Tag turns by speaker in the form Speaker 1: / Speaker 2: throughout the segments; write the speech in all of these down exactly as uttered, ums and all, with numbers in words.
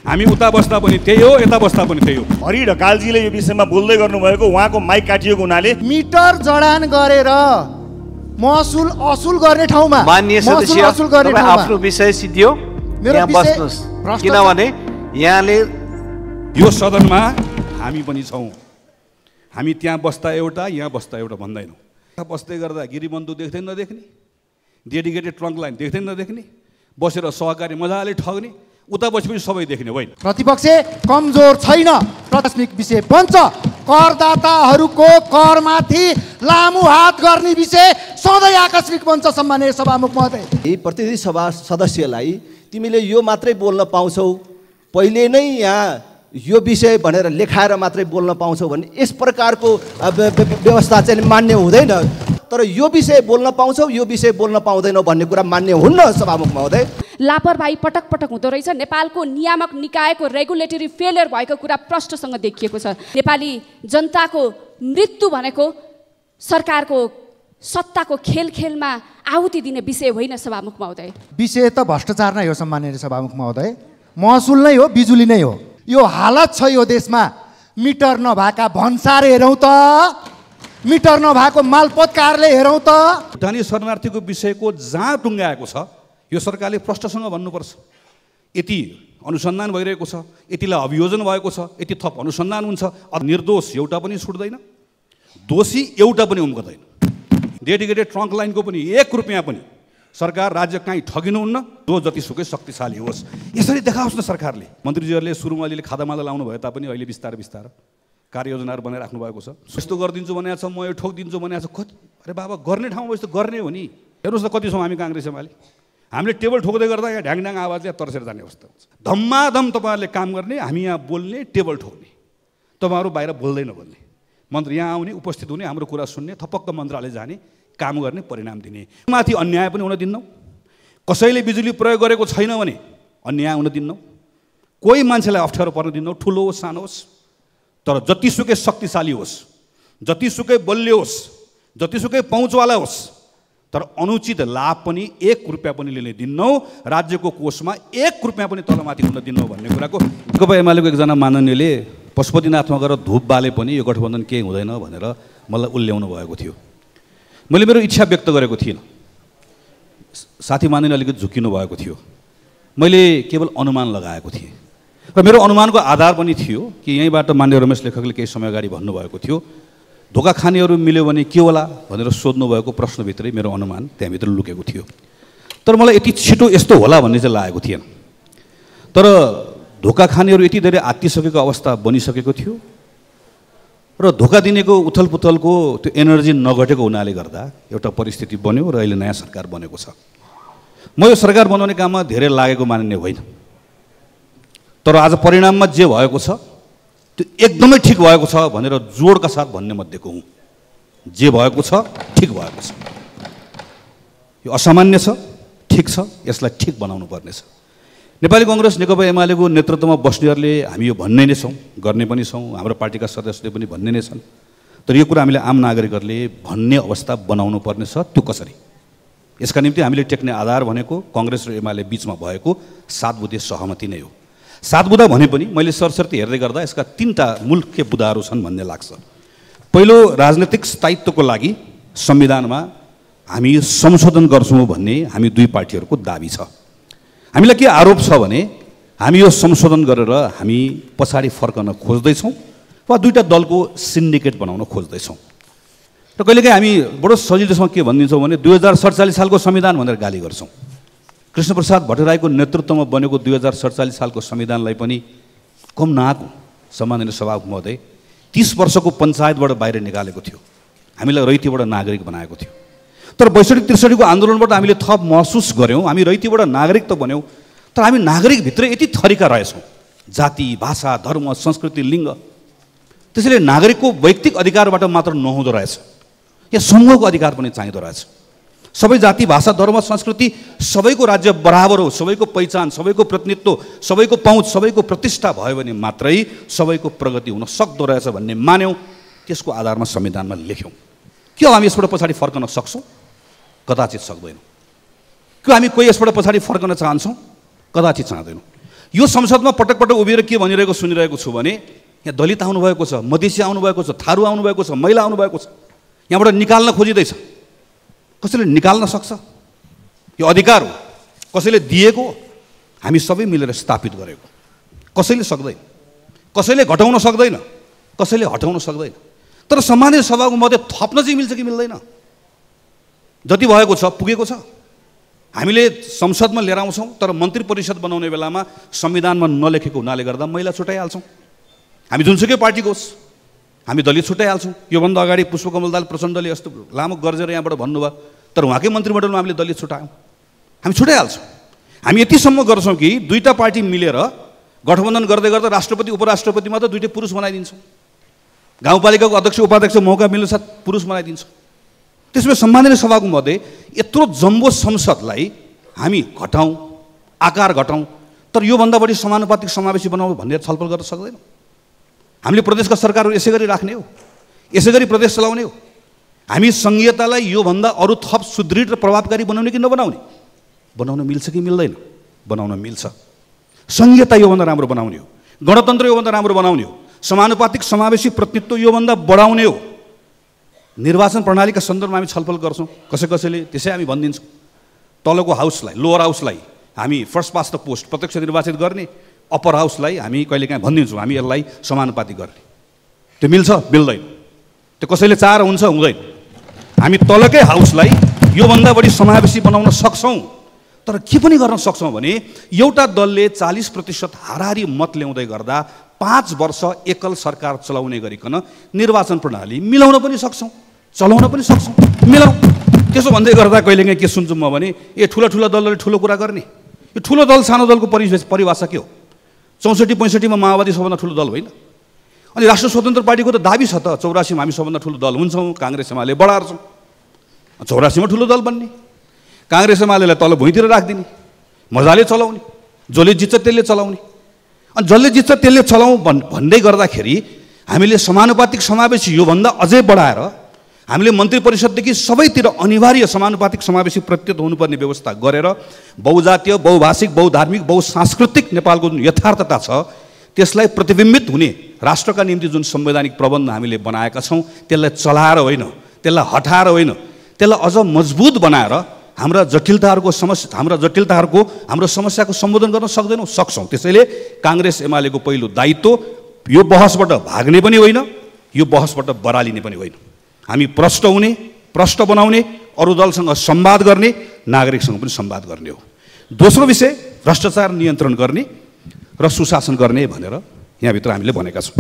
Speaker 1: हामी उता बस्दा पनि त्यही हो, यता बस्दा पनि त्यही हो।
Speaker 2: हरि ढकालजीले यो विषयमा बोल्दै गर्नुभएको, उहाँको माइक काटिएको हुनाले
Speaker 3: मिटर जडान गरेर महसुल असुल गर्ने ठाउँमा
Speaker 4: माननीय सदस्य
Speaker 3: असुल गर्ने ठाउँमा
Speaker 4: आफ्नो विषय सिद्धियो, यहाँ बस्नुहोस्। किनभने यहाँले
Speaker 1: यो सदनमा हामी पनि छौँ। हामी त्यहाँ बस्दा एउटा, यहाँ बस्दा एउटा भन्दैनौँ। बस्दै गर्दा गिरिबन्धु देख्दै नदेख्ने, डेडिकेटेड ट्रङ्क लाइन देख्दै नदेख्ने, बसेर सहकारी मजाले ठग्ने, उता बसेपछि सबै देख्ने होइन।
Speaker 3: प्रतिपक्ष कमजोर छैन। प्राथमिक विषय बन्छ करदाताहरूको करमाथि लामो हात गर्ने विषय सधैँ आकस्मिक बन्छ। सम्माननीय सभामुख महोदय,
Speaker 5: प्रतिनिधि सभा सदस्यलाई तिमीले यो मात्रै बोल्न पाउँछौ, पहिले नै यहाँ यो विषय भनेर लेखाएर मात्रै बोल्न पाउँछौ भने यस प्रकारको व्यवस्था चाहिँ मान्य हुँदैन। तर यो विषय बोल्न पाउँछौ, यो विषय बोल्न पाउँदैनौ भन्ने कुरा मान्य हुन्न। सभामुख महोदय,
Speaker 6: लापरवाही पटक पटक हुँदो रहेछ। नेपालको नियामक निकायको रेगुलेटरी फेलियर भएको कुरा प्रष्टसँग देखिएको छ। नेपाली जनताको मृत्यु भनेको सरकारको सत्ताको खेल खेलमा आहुति दिने विषय होइन। सभामुख महोदय,
Speaker 3: विषय त भ्रष्टाचार नै हो। सम्माननीय सभामुख महोदय, महसुल नै हो, बिजुली नै हो। यो हालत छ यो देशमा। मिटर नभएका भन्सार हेरौँ त, मिटर नभएको मालपोत कार्यालय हेरौँ त।
Speaker 1: भुटानी शरणार्थीको विषयको जहाँ टुङ्गाएको छ यो सरकारले प्रष्टसँग भन्नुपर्छ। यति अनुसन्धान भइरहेको छ, यतिलाई अभियोजन भएको छ, यति थप अनुसन्धान हुन्छ, निर्दोष एउटा पनि छुट्दैन, दोषी एउटा पनि उम्कदैन। डेडिकेटेड ट्रङ्क लाइनको पनि एक रुपियाँ पनि सरकार राज्य कहीँ ठगिनुहुन्न। जो जतिसुकै शक्तिशाली होस् यसरी देखाओस् न सरकारले। मन्त्रीजीहरूले सुरुमा अलिअलि खादामादा लाउनु भए तापनि अहिले बिस्तारै बिस्तारै कार्ययोजनाहरू बनाइराख्नु भएको छ। यस्तो गरिदिन्छु भनेको छ, म यो ठोकिदिन्छु भनेको छ। कति अरे बाबा, गर्ने ठाउँमा यस्तो गर्ने हो नि। हेर्नुहोस् न कति छौँ हामी काङ्ग्रेस एमाले। हामीले टेबल ठोक्दै गर्दा यहाँ ढ्याङढ्याङ आवाज यहाँ तर्सेर जाने अवस्था हुन्छ। धम्माधम तपाईँहरूले काम गर्ने, हामी यहाँ बोल्ने, टेबल ठोक्ने, तपाईँहरू बाहिर बोल्दै नबोल्ने। मन्त्री यहाँ आउने, उपस्थित हुने, हाम्रो कुरा सुन्ने, थपक्क मन्त्रालय जाने, काम गर्ने, परिणाम दिने। माथि अन्याय पनि हुन दिन्नौँ। कसैले बिजुली प्रयोग गरेको छैन भने अन्याय हुन दिन्नौँ। कोही मान्छेलाई अप्ठ्यारो पर्न दिन्नौँ, ठुलो होस् सानो होस्। तर जतिसुकै शक्तिशाली होस्, जतिसुकै बलियो होस्, जतिसुकै पहुँचवाला होस्, तर अनुचित लाभ पनि एक रुपियाँ पनि लिने दिन्नौँ। राज्यको कोषमा एक रुपियाँ पनि तलमाथि हुन दिन्नौँ भन्ने कुराको नेकपा एमालेको एकजना माननीयले पशुपतिनाथमा गएर धुप बाले पनि यो गठबन्धन केही हुँदैन भनेर मलाई उल्ल्याउनु भएको थियो। मैले मेरो इच्छा व्यक्त गरेको थिइनँ। साथी मानिने अलिकति झुकिनु भएको थियो। मैले केवल अनुमान लगाएको थिएँ र मेरो अनुमानको आधार पनि थियो कि यहीँबाट मान्य रमेश लेखकले केही समय अगाडि भन्नुभएको थियो धोका खानेहरू मिल्यो भने के होला भनेर सोध्नु भएको प्रश्नभित्रै मेरो अनुमान त्यहाँभित्र लुकेको थियो। तर मलाई यति छिटो यस्तो होला भन्ने चाहिँ लागेको थिएन। तर धोका खानेहरू यति धेरै आत्तिसकेको अवस्था बनिसकेको थियो र धोका दिनेको उथलपुथलको त्यो एनर्जी नघटेको हुनाले गर्दा एउटा परिस्थिति बन्यो र अहिले नयाँ सरकार बनेको छ। म यो सरकार बनाउने काममा धेरै लागेको मान्ने होइन। तर आज परिणाममा जे भएको छ त्यो एकदमै ठिक भएको छ भनेर जोडका साथ भन्ने मध्येको हुँ। जे भएको छ ठिक भएको छ। यो असामान्य छ, ठिक छ, यसलाई ठिक बनाउनु पर्नेछ। नेपाली कङ्ग्रेस नेकपा एमालेको नेतृत्वमा बस्नेहरूले हामी यो भन्ने नै छौँ, गर्ने पनि छौँ, हाम्रो पार्टीका सदस्यले पनि भन्ने नै छन्। तर यो कुरा हामीले आम नागरिकहरूले भन्ने अवस्था बनाउनु पर्नेछ। त्यो कसरी? यसका निम्ति हामीले टेक्ने आधार भनेको कङ्ग्रेस र एमाले बिचमा भएको सात बुँदे सहमति नै हो। सात बुँदा भने पनि मैले सरसर्ती हेर्दै गर्दा यसका तिनवटा मुख्य बुँदाहरू छन् भन्ने लाग्छ। पहिलो, राजनैतिक स्थायित्वको लागि संविधानमा हामी संशोधन गर्छौँ भन्ने हामी दुई पार्टीहरूको दाबी छ। हामीलाई के आरोप छ भने हामी यो संशोधन गरेर हामी पछाडि फर्कन खोज्दैछौँ वा दुईवटा दलको सिन्डिकेट बनाउन खोज्दैछौँ। र कहिलेकाहीँ हामी बडो सजिलोसँग के भनिदिन्छौँ भने दुई हजार सडचालिस सालको संविधान भनेर गाली गर्छौँ। कृष्णप्रसाद भट्टराईको नेतृत्वमा बनेको दुई हजार सडचालिस सालको संविधानलाई पनि कम नआएको सम्माननीय सभामुख महोदय तीस वर्षको पञ्चायतबाट बाहिर निकालेको थियो। हामीलाई रैतीबाट नागरिक बनाएको थियो। तर बैसठी त्रिसठीको आन्दोलनबाट हामीले थप महसुस गऱ्यौँ, हामी रैतीबाट नागरिक त बन्यौँ, तर हामी नागरिकभित्र यति थरीका रहेछौँ, जाति, भाषा, धर्म, संस्कृति, लिङ्ग। त्यसैले नागरिकको वैयक्तिक अधिकारबाट मात्र नहुँदो रहेछ, यहाँ समूहको अधिकार पनि चाहिँदो रहेछ। सबै जाति, भाषा, धर्म, संस्कृति सबैको राज्य बराबर हो, सबैको पहिचान, सबैको प्रतिनिधित्व, सबैको पहुँच, सबैको प्रतिष्ठा भयो भने मात्रै सबैको प्रगति हुन सक्दो रहेछ भन्ने मान्यौँ। त्यसको आधारमा संविधानमा लेख्यौँ। के हामी यसबाट पछाडि फर्कन सक्छौँ? कदाचित सक्दैनौँ। के हामी कोही यसबाट पछाडि फर्कन चाहन्छौँ? कदाचित चाहँदैनौँ। यो संसदमा पटक पटक उभिएर के भनिरहेको सुनिरहेको छु भने यहाँ दलित आउनुभएको छ, मधेसी आउनुभएको छ, थारू आउनुभएको छ, महिला आउनुभएको छ, यहाँबाट निकाल्न खोजिँदैछ। कसैले निकाल्न सक्छ? यो अधिकार हो, कसैले दिएको, हामी सबै मिलेर स्थापित गरेको। कसैले सक्दैन, कसैले घटाउन सक्दैन, कसैले हटाउन सक्दैन। तर सम्मानित सभाको मध्ये थप्न चाहिँ मिल्छ कि मिल्दैन? जति भएको छ पुगेको छ। हामीले संसदमा लिएर आउँछौँ, तर मन्त्री परिषद बनाउने बेलामा संविधानमा नलेखेको हुनाले गर्दा महिला छुट्याइहाल्छौँ। हामी जुनसुकै पार्टीको होस्, हामी दलित छुट्याइहाल्छौँ। योभन्दा अगाडि पुष्पकमल दाहाल प्रचण्डले यस्तो लामो गर्जेर यहाँबाट भन्नुभयो, तर उहाँकै मन्त्रीमण्डलमा हामीले दलित छुट्यायौँ। हामी छुट्याइहाल्छौँ। हामी यतिसम्म गर्छौँ कि दुईवटा पार्टी मिलेर गठबन्धन गर्दै गर्दा राष्ट्रपति उपराष्ट्रपतिमा त दुईटै पुरुष बनाइदिन्छौँ। गाउँपालिकाको अध्यक्ष उपाध्यक्ष मौका मिल्नुसाथ पुरुष बनाइदिन्छौँ। त्यसमा सम्माननीय सभाको मध्ये यत्रो जम्बो संसदलाई हामी घटाउँ, आकार घटाउँ, तर योभन्दा बढी समानुपातिक समावेशी बनाउँ भनेर छलफल गर्न सक्दैनौँ। हामीले प्रदेशका सरकारहरू यसै गरी राख्ने हो, यसै गरी प्रदेश चलाउने हो। हामी सङ्घीयतालाई योभन्दा अरू थप सुदृढ र प्रभावकारी बनाउने कि नबनाउने? बनाउन मिल्छ कि मिल्दैन? बनाउन मिल्छ। सङ्घीयता योभन्दा राम्रो बनाउने हो, गणतन्त्र योभन्दा राम्रो बनाउने हो, समानुपातिक समावेशी प्रतिनिधित्व योभन्दा बढाउने हो। निर्वाचन प्रणालीका सन्दर्भमा हामी छलफल गर्छौँ, कसै कसैले त्यसै हामी भनिदिन्छौँ। तलको हाउसलाई, लोअर हाउसलाई हामी फर्स्ट पास द पोस्ट प्रत्यक्ष निर्वाचित गर्ने, अप्पर हाउसलाई हामी कहिलेकाहीँ भनिदिन्छौँ हामी यसलाई समानुपातिक गर्ने। त्यो मिल्छ? मिल्दैन। त्यो कसैले चाहेर हुन्छ? हुँदैन। हामी तलकै हाउसलाई योभन्दा बढी समावेशी बनाउन सक्छौँ, तर के पनि गर्न सक्छौँ भने एउटा दलले चालिस प्रतिशत हाराहारी मत ल्याउँदै गर्दा पाँच वर्ष एकल सरकार चलाउने गरिकन निर्वाचन प्रणाली मिलाउन पनि सक्छौँ, चलाउन पनि सक्छौँ। मिलाउँ। त्यसो भन्दै गर्दा कहिलेकाहीँ के सुन्छु म भने ए ठुला ठुला दलले ठुलो कुरा गर्ने। यो ठुलो दल सानो दलको परिवेश परिभाषा के हो? चौसठी पैँसठीमा माओवादी सबभन्दा ठुलो दल होइन? अनि राष्ट्र स्वतन्त्र पार्टीको त दाबी छ त चौरासीमा हामी सबभन्दा ठुलो दल हुन्छौँ, काङ्ग्रेस एमाले बढार्छौँ। चौरासीमा ठुलो दल बन्ने, काङ्ग्रेस एमालेलाई तल भुइँतिर राखिदिने, मजाले चलाउने, जसले जित्छ त्यसले चलाउने। अनि जसले जित्छ त्यसले चलाउँ भन् भन्दै गर्दाखेरि हामीले समानुपातिक समावेशी योभन्दा अझै बढाएर हामीले मन्त्री परिषददेखि सबैतिर अनिवार्य समानुपातिक समावेशी प्रतिनिधित्व हुनुपर्ने व्यवस्था गरेर बहुजातीय, बहुभाषिक, बहुधार्मिक, बहुसांस्कृतिक नेपालको जुन यथार्थता छ त्यसलाई प्रतिबिम्बित हुने राष्ट्रका निम्ति जुन संवैधानिक प्रबन्ध हामीले बनाएका छौँ त्यसलाई चलाएर होइन, त्यसलाई हटाएर होइन, त्यसलाई अझ मजबुत बनाएर हाम्रा जटिलताहरूको समस्या हाम्रा जटिलताहरूको हाम्रो समस्याको सम्बोधन गर्न सक्दैनौँ? सक्छौँ। त्यसैले काङ्ग्रेस एमालेको पहिलो दायित्व यो बहसबाट भाग्ने पनि होइन, यो बहसबाट बरालिने पनि होइन। हामी प्रष्ट हुने, प्रष्ट बनाउने, अरू दलसँग संवाद गर्ने, नागरिकसँग पनि संवाद गर्ने हो। दोस्रो विषय भ्रष्टाचार नियन्त्रण गर्ने र सुशासन गर्ने भनेर यहाँभित्र हामीले भनेका छौँ।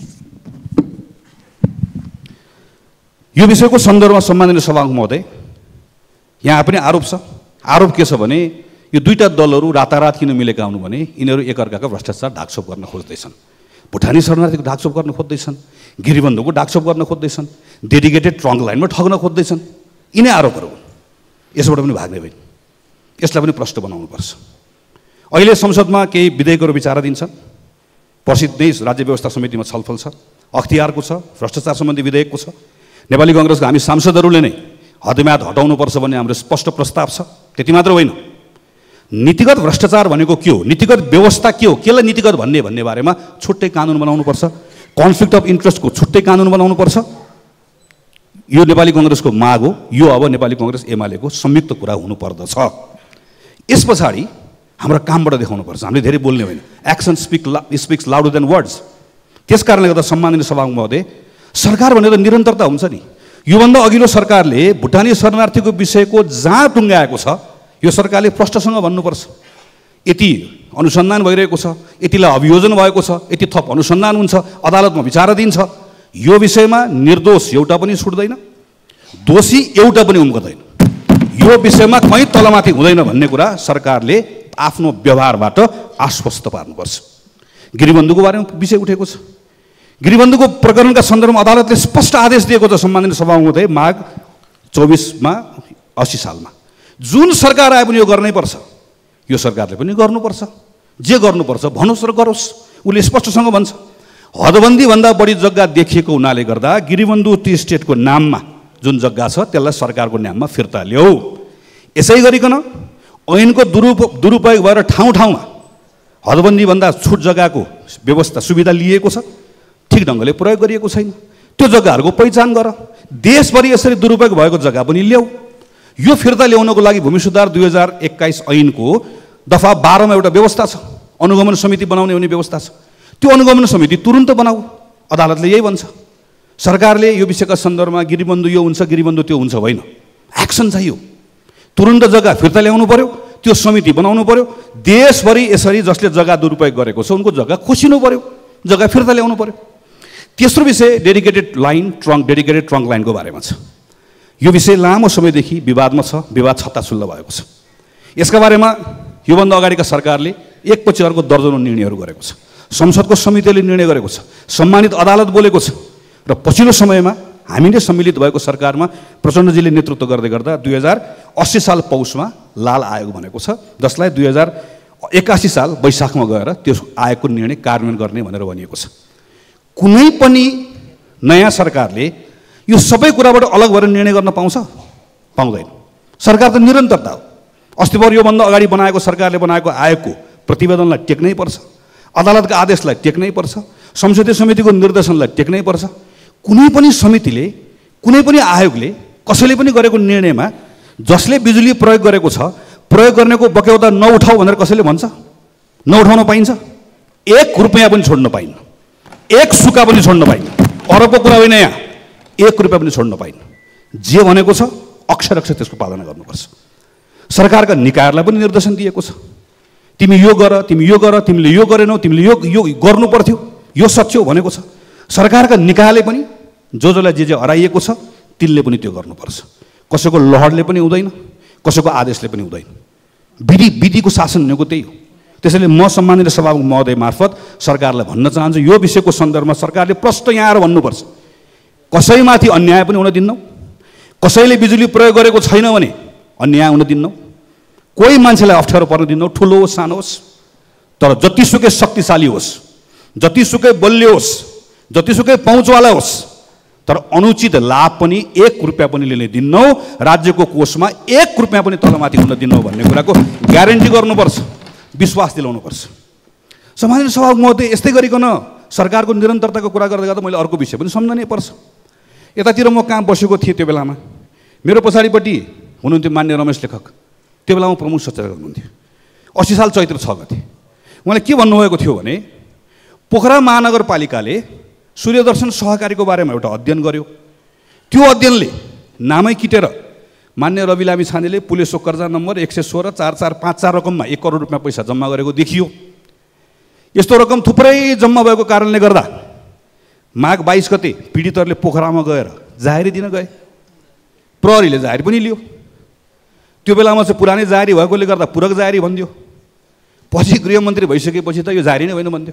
Speaker 1: यो विषयको सन्दर्भमा सम्माननीय सभामुख महोदय, यहाँ पनि आरोप छ। आरोप के छ भने यो दुईटा दलहरू रातारात किन मिलेका हुनु भने यिनीहरू एकअर्काको भ्रष्टाचार ढाकछोप गर्न खोज्दैछन्। भुटानी शरणार्थीको ढाकछोप गर्न खोज्दैछन्, गिरिबन्धुको ढाकछोप गर्न खोज्दैछन्, डेडिकेटेड ट्रङ्क लाइनमा ठग्न खोज्दैछन्। यिनै आरोपहरू हुन्। यसबाट पनि भाग्ने होइन। यसलाई पनि प्रष्ट बनाउनुपर्छ। अहिले संसदमा केही विधेयकहरू विचाराधीन छन्। प्रसिद्ध नै राज्य व्यवस्था समितिमा छलफल छ, अख्तियारको छ, भ्रष्टाचार सम्बन्धी विधेयकको छ। नेपाली कङ्ग्रेसको हामी सांसदहरूले नै हदम्याद हटाउनुपर्छ भन्ने हाम्रो स्पष्ट प्रस्ताव छ। त्यति मात्र होइन, नीतिगत भ्रष्टाचार भनेको के हो, नीतिगत व्यवस्था के हो, केलाई नीतिगत भन्ने भन्ने बारेमा छुट्टै कानुन बनाउनुपर्छ। कन्फ्लिक्ट अफ इन्ट्रेस्टको छुट्टै कानुन बनाउनुपर्छ। यो नेपाली कङ्ग्रेसको माग हो। यो अब नेपाली कङ्ग्रेस एमालेको संयुक्त कुरा हुनुपर्दछ। यस पछाडि हाम्रो कामबाट देखाउनुपर्छ। हामीले धेरै बोल्ने होइन। Action speak speaks louder than words. त्यस कारणले गर्दा सम्माननीय सभामुख महोदय, सरकार भनेर निरन्तरता हुन्छ नि। योभन्दा अघिल्लो सरकारले भुटानी शरणार्थीको विषयको जहाँ टुङ्गाएको छ यो सरकारले प्रष्टसँग भन्नुपर्छ। यति अनुसन्धान भइरहेको छ, यतिलाई अभियोजन भएको छ, यति थप अनुसन्धान हुन्छ, अदालतमा विचाराधीन छ। यो विषयमा निर्दोष एउटा पनि छुट्दैन, दोषी एउटा पनि उम्कदैन। यो विषयमा कहीँ तलमाथि हुँदैन भन्ने कुरा सरकारले आफ्नो व्यवहारबाट आश्वस्त पार्नुपर्छ। गिरिबन्धुको बारेमा विषय उठेको छ। गिरिबन्धुको प्रकरणका सन्दर्भमा अदालतले स्पष्ट आदेश दिएको छ सम्माननीय सभामुख महोदय, माघ चौबिसमा अस्सी सालमा जुन सरकार आए पनि यो गर्नै पर्छ। यो सरकारले पनि गर्नुपर्छ। जे गर्नुपर्छ भन्नुहोस् र गरोस्। उसले स्पष्टसँग भन्छ हदबन्दीभन्दा बढी जग्गा देखिएको हुनाले गर्दा गिरिबन्धु टी स्टेटको नाममा जुन जग्गा छ त्यसलाई सरकारको नाममा फिर्ता ल्याऊ। यसै गरिकन ऐनको दुरुप दुरुपयोग भएर ठाउँ ठाउँमा हदबन्दीभन्दा छुट जग्गाको व्यवस्था सुविधा लिएको छ, ठिक ढङ्गले प्रयोग गरिएको छैन। त्यो जग्गाहरूको पहिचान गर, देशभरि यसरी दुरुपयोग भएको जग्गा पनि ल्याऊ। यो फिर्ता ल्याउनको लागि भूमि सुधार दुई हजार एक्काइस ऐनको दफा बाह्रमा एउटा व्यवस्था छ, अनुगमन समिति बनाउने हुने व्यवस्था छ। त्यो अनुगमन समिति तुरुन्त बनाऊ, अदालतले यही भन्छ। सरकारले यो विषयका सन्दर्भमा गिरिबन्धु यो हुन्छ गिरिबन्धु त्यो हुन्छ होइन, एक्सन चाहियो। तुरुन्त जग्गा फिर्ता ल्याउनु पर्यो, त्यो समिति बनाउनु पर्यो। देशभरि यसरी जसले जग्गा दुरुपयोग गरेको छ उनको जग्गा खोसिनु पर्यो, जग्गा फिर्ता ल्याउनु पर्यो। तेस्रो विषय dedicated line trunk dedicated trunk लाइनको बारेमा छ। यो विषय लामो समयदेखि विवादमा छ, विवाद छत्ताछुल्ल भएको छ। यसका बारेमा योभन्दा अगाडिका सरकारले एकपछि अर्को दर्जनौँ निर्णयहरू गरेको छ, संसदको समितिले निर्णय गरेको छ, सम्मानित अदालत बोलेको छ। र पछिल्लो समयमा हामी नै सम्मिलित भएको सरकारमा प्रचण्डजीले नेतृत्व गर्दै गर्दा दुई हजार अस्सी साल पौषमा लाल आयोग भनेको छ, जसलाई दुई हजार एकासी साल वैशाखमा गएर त्यो आयोगको निर्णय कार्यान्वयन गर्ने भनेर भनिएको छ। कुनै पनि नयाँ सरकारले यो सबै कुराबाट अलग भएर निर्णय गर्न पाउँछ? पाउँदैन। सरकार त निरन्तरता हो। अस्ति भर योभन्दा अगाडि बनाएको सरकारले बनाएको आयोगको प्रतिवेदनलाई टेक्नै पर्छ, अदालतका आदेशलाई टेक्नै पर्छ, संसदीय समितिको निर्देशनलाई टेक्नै पर्छ। कुनै पनि समितिले, कुनै पनि आयोगले कसैले पनि गरेको निर्णयमा जसले बिजुली प्रयोग गरेको छ प्रयोग गर्नेको बक्यौता नउठाऊ भनेर कसैले भन्छ? नउठाउन पाइन्छ? एक रुपियाँ पनि छोड्न पाइन्न, एक सुका पनि छोड्न पाइन्न। अरबको कुरा होइन, यहाँ एक रुपियाँ पनि छोड्न पाइन्न। जे भनेको छ अक्षर अक्षर त्यसको पालना गर्नुपर्छ। सरकारका निकायहरूलाई पनि निर्देशन दिएको छ, तिमी यो गर, तिमी यो गर, तिमीले यो गरेनौ, तिमीले यो यो गर्नु पर्थ्यो, यो सच्याउ भनेको छ। सरकारका निकायले पनि जो जसलाई जे जे हराइएको छ तिनले पनि त्यो गर्नुपर्छ। कसैको लहरले पनि हुँदैन, कसैको आदेशले पनि हुँदैन। विधि विधिको शासन भनेको त्यही हो। त्यसैले म सम्मानित सभामुख महोदय मार्फत सरकारलाई भन्न चाहन्छु, यो विषयको सन्दर्भमा सरकारले प्रष्ट यहाँ आएर भन्नुपर्छ, कसैमाथि अन्याय पनि हुन दिन्नौ, कसैले बिजुली प्रयोग गरेको छैन भने अन्याय हुन दिन्नौ, कोही मान्छेलाई अप्ठ्यारो पर्न दिन्नौ, ठुलो होस् सानो होस्, तर जतिसुकै शक्तिशाली होस्, जतिसुकै बलियो होस्, जतिसुकै पहुँचवाला होस्, तर अनुचित लाभ पनि एक रुपियाँ पनि लिने दिन्नौ, राज्यको कोषमा एक रुपियाँ पनि तलमाथि हुन दिन्नौ भन्ने कुराको ग्यारेन्टी गर्नुपर्छ, विश्वास दिलाउनुपर्छ। सम्मानित सभामुख महोदय, यस्तै गरिकन सरकारको निरन्तरताको कुरा गर्दै गर्दा मैले अर्को विषय पनि सम्झनै पर्छ। यतातिर म कहाँ बसेको थिएँ त्यो बेलामा, मेरो पछाडिपट्टि हुनुहुन्थ्यो मान्य रमेश लेखक, त्यो बेलामा प्रमुख सचेतक हुनुहुन्थ्यो। अस्सी साल चैत्र छ गते उहाँले के भन्नुभएको थियो भने पोखरा महानगरपालिकाले सूर्यदर्शन सहकारीको बारेमा एउटा अध्ययन गर्यो। त्यो अध्ययनले नामै किटेर मान्य रवि लामी छानेले पुलिसको कर्जा नम्बर एक सय सोह्र चार चार पाँच चार रकममा एक करोड रुपियाँ पैसा जम्मा गरेको देखियो। यस्तो रकम थुप्रै जम्मा भएको कारणले गर्दा माघ बाइस गते पीडितहरूले पोखरामा गएर जाहेरी दिन गए, प्रहरीले जाहेरी पनि लियो। त्यो बेलामा चाहिँ पुरानै जाहेरी भएकोले गर्दा पूरक जाहेरी भनिदियो, पछि गृहमन्त्री भइसकेपछि त यो जाहेरी नै होइन भनिदियो।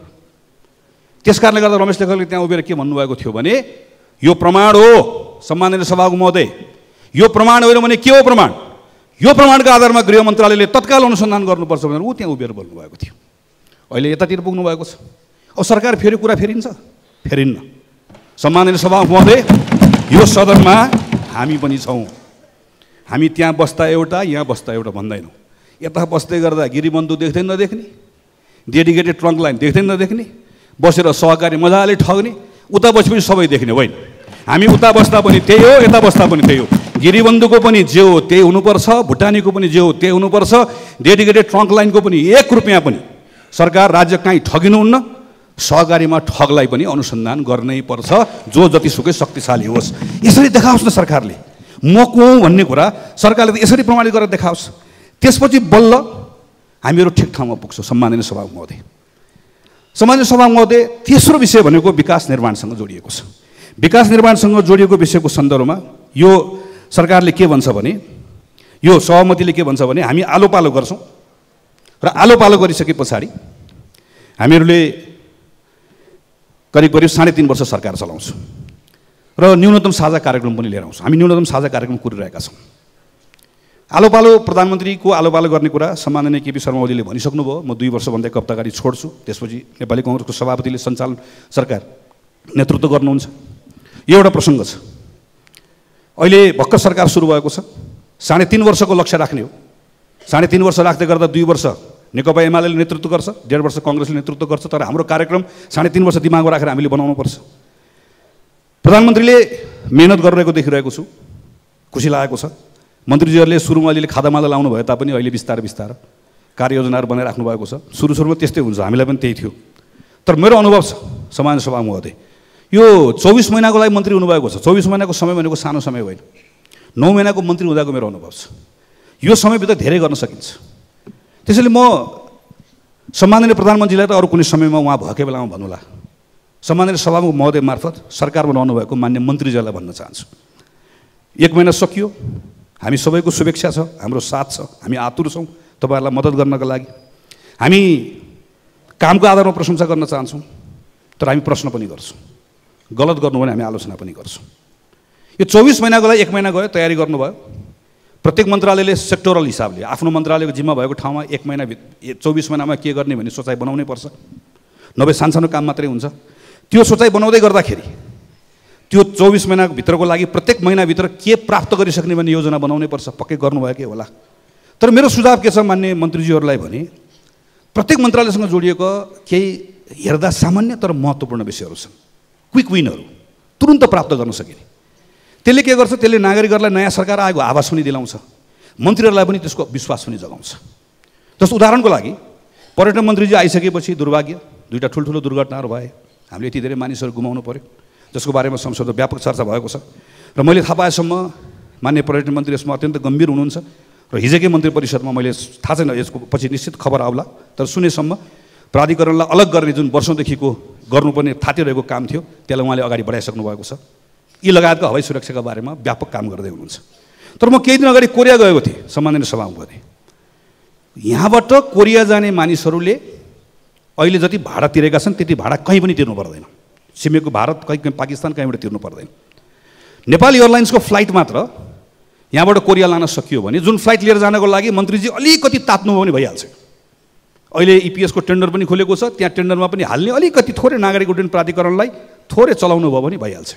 Speaker 1: त्यस कारणले गर्दा रमेश लेखकले त्यहाँ उभिएर के भन्नुभएको थियो भने यो प्रमाण हो सम्माननीय सभामुख महोदय, यो प्रमाण होइन भने के हो प्रमाण, यो प्रमाणका आधारमा गृह मन्त्रालयले तत्काल अनुसन्धान गर्नुपर्छ भनेर ऊ त्यहाँ उभिएर बोल्नुभएको थियो। अहिले यतातिर पुग्नु भएको छ। अब सरकार फेरि कुरा फेरिन्छ? फेरिन्न। सम्माननीय सभामुख महोदय, यो सदनमा हामी पनि छौँ। हामी त्यहाँ बस्दा एउटा, यहाँ बस्दा एउटा भन्दैनौँ। यता बस्दै गर्दा गिरिबन्धु देख्दै नदेख्ने, डेडिकेटेड ट्रङ्क लाइन देख्दै नदेख्ने, बसेर सहकारी मजाले ठग्ने, उता बसेपछि सबै देख्ने होइन। हामी उता बस्दा पनि त्यही हो, यता बस्दा पनि त्यही हो। गिरिबन्धुको पनि जे हो त्यही हुनुपर्छ, भुटानीको पनि जे हो त्यही हुनुपर्छ, डेडिकेटेड ट्रङ्क लाइनको पनि एक रुपियाँ पनि सरकार राज्य काहीँ ठगिनुहुन्न। सहकारीमा ठगलाई पनि अनुसन्धान गर्नै पर्छ, जो जतिसुकै शक्तिशाली होस्। यसरी देखाओस् न सरकारले, म को हुँ भन्ने कुरा सरकारले त यसरी प्रमाणित गरेर देखाओस्। त्यसपछि बल्ल हामीहरू ठिक ठाउँमा पुग्छौँ। सम्माननीय सभामुख महोदय, सम्माननीय सभामुख महोदय, तेस्रो विषय भनेको विकास निर्माणसँग जोडिएको छ। विकास निर्माणसँग जोडिएको विषयको सन्दर्भमा यो सरकारले के भन्छ भने, यो सहमतिले के भन्छ भने हामी आलो पालो गर्छौँ र आलो पालो गरिसके पछाडि हामीहरूले करिब करिब साढे तिन वर्ष सरकार चलाउँछौँ र न्यूनतम साझा कार्यक्रम पनि लिएर आउँछौँ। हामी न्यूनतम साझा कार्यक्रम कुरिरहेका छौँ। आलो पालो प्रधानमन्त्रीको आलो पालो गर्ने कुरा सम्माननीय केपी शर्मा ओलीले भनिसक्नुभयो। म दुई वर्षभन्दा एक हप्ता अगाडि छोड्छु, त्यसपछि नेपाली कङ्ग्रेसको सभापतिले सञ्चालन सरकार नेतृत्व गर्नुहुन्छ। यो एउटा प्रसङ्ग छ। अहिले भर्खर सरकार सुरु भएको छ, साढे तिन वर्षको लक्ष्य राख्ने हो। साढे तिन वर्ष राख्दै गर्दा दुई वर्ष नेकपा एमाले नेतृत्व गर्छ, डेढ वर्ष कङ्ग्रेसले नेतृत्व गर्छ, तर हाम्रो कार्यक्रम साढे तिन वर्ष दिमागमा राखेर हामीले बनाउनुपर्छ। प्रधानमन्त्रीले मेहनत गरिरहेको देखिरहेको छु, खुसी लागेको छ। मन्त्रीजीहरूले सुरुमा अलिअलि खादामादा लाउनु भयो तापनि अहिले बिस्तारै बिस्तारै कार्ययोजनाहरू बनाइराख्नु भएको छ। सुरु सुरुमा त्यस्तै हुन्छ, हामीलाई पनि त्यही थियो। तर मेरो अनुभव छ सामान्य सभा महोदय, यो चौबिस महिनाको लागि मन्त्री हुनुभएको छ। चौबिस महिनाको समय भनेको सानो समय होइन, नौ महिनाको मन्त्री हुँदाको मेरो अनुभव छ। यो समयभित्र धेरै गर्न सकिन्छ। त्यसैले म सम्माननीय प्रधानमन्त्रीलाई त अरू कुनै समयमा उहाँ भएकै बेलामा भन्नुला, सम्माननीय सभामुख महोदय मार्फत सरकारमा रहनुभएको मान्य मन्त्रीजीलाई भन्न चाहन्छु, एक महिना सकियो, हामी सबैको शुभेच्छा छ, हाम्रो साथ छ, हामी आतुर छौँ तपाईँहरूलाई मद्दत गर्नका लागि। हामी कामको आधारमा प्रशंसा गर्न चाहन्छौँ, तर हामी प्रश्न पनि गर्छौँ, गलत गर्नु भने हामी आलोचना पनि गर्छौँ। यो चौबिस महिनाको लागि एक महिना गयो, तयारी गर्नुभयो। प्रत्येक मन्त्रालयले सेक्टोरल हिसाबले आफ्नो मन्त्रालयको जिम्मा भएको ठाउँमा एक महिना चौबिस महिनामा के गर्ने भन्ने सोचाइ बनाउनै पर्छ। नभए सानसानो काम मात्रै हुन्छ। त्यो सोचाइ बनाउँदै गर्दाखेरि त्यो चौबिस महिनाको भित्रको लागि प्रत्येक महिनाभित्र के प्राप्त गरिसक्ने भन्ने योजना बनाउनै पर्छ। पक्कै गर्नुभएकै होला। तर मेरो सुझाव के छ मान्य मन्त्रीज्यूहरूलाई भने, प्रत्येक मन्त्रालयसँग जोडिएको केही हेर्दा सामान्य तर महत्त्वपूर्ण विषयहरू छन्, क्विक विनहरू तुरुन्त प्राप्त गर्न सकिने। त्यसले के गर्छ, त्यसले नागरिकहरूलाई नयाँ सरकार आएको आभास पनि दिलाउँछ, मन्त्रीहरूलाई पनि त्यसको विश्वास पनि जगाउँछ। जस्तो उदाहरणको लागि पर्यटन मन्त्रीजी आइसकेपछि दुर्भाग्य दुईवटा ठुल्ठुलो दुर्घटनाहरू भए, हामीले यति धेरै मानिसहरू गुमाउनु पऱ्यो, जसको बारेमा संसदमा व्यापक चर्चा भएको छ। र मैले थाहा पाएसम्म मान्य पर्यटन मन्त्री यसमा अत्यन्त गम्भीर हुनुहुन्छ र हिजोकै मन्त्री परिषदमा मैले थाहा छैन, यसको पछि निश्चित खबर आउला, तर सुनेसम्म प्राधिकरणलाई अलग गर्ने जुन वर्षौँदेखिको गर्नुपर्ने थातिरहेको काम थियो त्यसलाई उहाँले अगाडि बढाइसक्नु भएको छ। यी लगायतका हवाई सुरक्षाका बारेमा व्यापक काम गर्दै हुनुहुन्छ। तर म केही दिन अगाडि कोरिया गएको थिएँ सम्माननीय सभामुख महोदय। यहाँबाट कोरिया जाने मानिसहरूले अहिले जति भाडा तिरेका छन् त्यति भाडा कहीँ पनि तिर्नु पर्दैन। छिमेको भारत, कहीँ कहीँ पाकिस्तान, कहीँबाट तिर्नु पर्दैन। नेपाल एयरलाइन्सको फ्लाइट मात्र यहाँबाट कोरिया लान सकियो भने जुन फ्लाइट लिएर जानको लागि मन्त्रीजी अलिकति तात्नुभयो भने भइहाल्छ। अहिले इपिएसको टेन्डर पनि खोलेको छ, त्यहाँ टेन्डरमा पनि हाल्ने अलिकति थोरै नागरिक उड्डयन प्राधिकरणलाई थोरै चलाउनु भयो भने भइहाल्छ।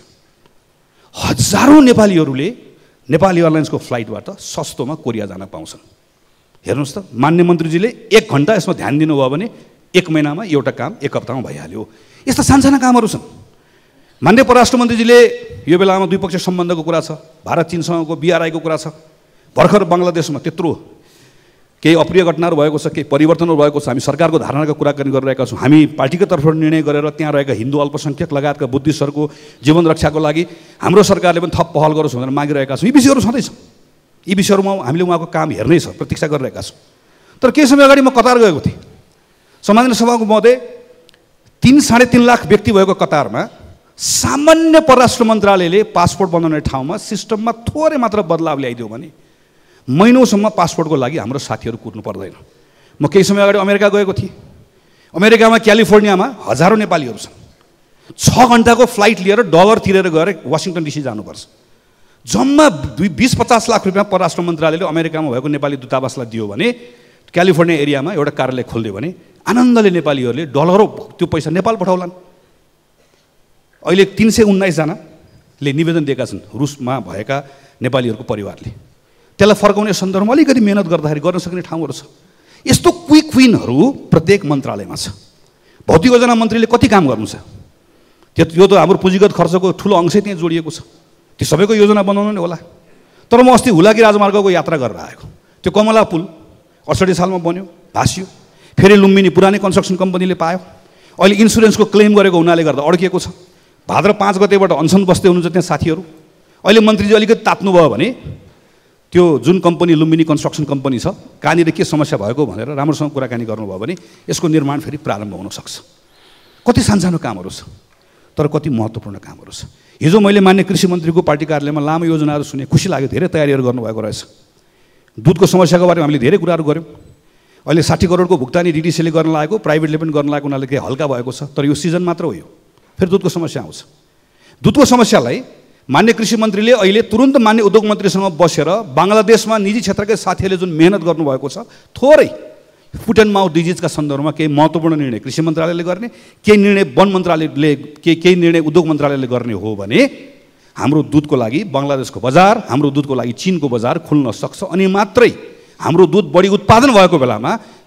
Speaker 1: हजारौँ नेपालीहरूले नेपाल एयरलाइन्सको फ्लाइटबाट सस्तोमा कोरिया जान पाउँछन्। हेर्नुहोस् त, मान्य मन्त्रीजीले एक घन्टा यसमा ध्यान दिनुभयो भने एक महिनामा एउटा काम एक हप्तामा भइहाल्यो। यस्ता सानसाना कामहरू छन्। मान्य परराष्ट्र मन्त्रीजीले यो बेलामा द्विपक्षीय सम्बन्धको कुरा छ, भारत चीनसँगको बिआरआईको कुरा छ। भर्खर बङ्गलादेशमा त्यत्रो केही अप्रिय घटनाहरू भएको छ, केही परिवर्तनहरू भएको छ। हामी सरकारको धारणाको कुराकानी गरिरहेका छौँ। हामी पार्टीको तर्फबाट निर्णय गरेर त्यहाँ रहेका हिन्दू अल्पसङ्ख्यक लगायतका बुद्धिस्टहरूको जीवन रक्षाको लागि हाम्रो सरकारले पनि थप पहल गरोस् भनेर मागिरहेका छौँ। यी विषयहरू छँदैछ, यी विषयहरूमा हामीले उहाँको काम हेर्नै छ, प्रतीक्षा गरिरहेका छौँ। तर केही समय अगाडि म कतार गएको थिएँ। सम्माननीय सभाको महोदय, तिन साढे तिन लाख व्यक्ति भएको कतारमा सामान्य परराष्ट्र मन्त्रालयले पासपोर्ट बनाउने ठाउँमा सिस्टममा थोरै मात्र बदलाव ल्याइदियो भने महिनौसम्म पासपोर्टको लागि हाम्रो साथीहरू कुर्नु पर्दैन। म केही समय अगाडि अमेरिका गएको थिएँ। अमेरिकामा क्यालिफोर्नियामा हजारौँ नेपालीहरू छन्। छ घन्टाको फ्लाइट लिएर डलर तिरेर गएर वासिङटन डिसी जानुपर्छ। जम्मा दुई बिस पचास लाख रुपियाँ परराष्ट्र मन्त्रालयले अमेरिकामा भएको नेपाली दूतावासलाई दियो भने क्यालिफोर्निया एरियामा एउटा कार्यालय खोलिदियो भने आनन्दले नेपालीहरूले डलरौँ त्यो पैसा नेपाल पठाउलान्। अहिले तिन सय उन्नाइसजनाले निवेदन दिएका छन् रुसमा भएका नेपालीहरूको परिवारले। त्यसलाई फर्काउने सन्दर्भमा अलिकति मेहनत गर्दाखेरि गर्न सक्ने ठाउँहरू छ। यस्तो क्विक विनहरू प्रत्येक मन्त्रालयमा छ। भौतिक योजना मन्त्रीले कति काम गर्नु छ, त्यो यो त हाम्रो पुँजीगत खर्चको ठुलो अंशै त्यहाँ जोडिएको छ। त्यो सबैको योजना बनाउनु नै होला। तर म अस्ति हुलाकी राजमार्गको यात्रा गरेर आएको। त्यो कमला पुल अडसठी सालमा बन्यो, भासियो, फेरि लुम्बिनी पुरानै कन्स्ट्रक्सन कम्पनीले पायो। अहिले इन्सुरेन्सको क्लेम गरेको हुनाले गर्दा अड्किएको छ। भाद्र पाँच गतेबाट अनसन बस्दै हुनुहुन्छ त्यहाँ साथीहरू। अहिले मन्त्रीजी अलिकति तात्नुभयो भने त्यो जुन कम्पनी लुम्बिनी कन्स्ट्रक्सन कम्पनी छ कहाँनिर के समस्या भएको भनेर राम्रोसँग कुराकानी गर्नुभयो भने यसको निर्माण फेरि प्रारम्भ हुन सक्छ। कति सानसानो कामहरू छ, तर कति महत्त्वपूर्ण कामहरू छ। हिजो मैले मान्य कृषि मन्त्रीको पार्टी कार्यालयमा लामो योजनाहरू सुने, खुसी लाग्यो। धेरै तयारीहरू गर्नुभएको रहेछ। दुधको समस्याको बारेमा हामीले धेरै कुराहरू गऱ्यौँ। अहिले साठी करोडको भुक्तानी डिडिसीले गर्न लागेको, प्राइभेटले पनि गर्न लागेको हुनाले केही हल्का भएको छ। तर यो सिजन मात्र हो, यो फेरि दुधको समस्या आउँछ। दुधको समस्यालाई मान्य कृषि मन्त्रीले अहिले तुरुन्त मान्य उद्योग मन्त्रीसँग बसेर बङ्गलादेशमा निजी क्षेत्रकै साथीहरूले जुन मेहनत गर्नुभएको छ, थोरै फुट एन्ड माउथ डिजिजका सन्दर्भमा केही महत्त्वपूर्ण निर्णय कृषि मन्त्रालयले गर्ने, केही निर्णय वन मन्त्रालयले, केही केही निर्णय उद्योग मन्त्रालयले गर्ने हो भने हाम्रो दुधको लागि बङ्गलादेशको बजार, हाम्रो दुधको लागि चिनको बजार खुल्न सक्छ। अनि मात्रै हाम्रो दुध बढी उत्पादन भएको बेलामा